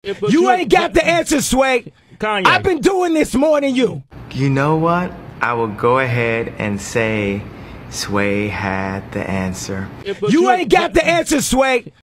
You ain't got the answer, Sway. Kanye. I've been doing this more than you. You know what? I will go ahead and say Sway had the answer. You ain't got the answer, Sway.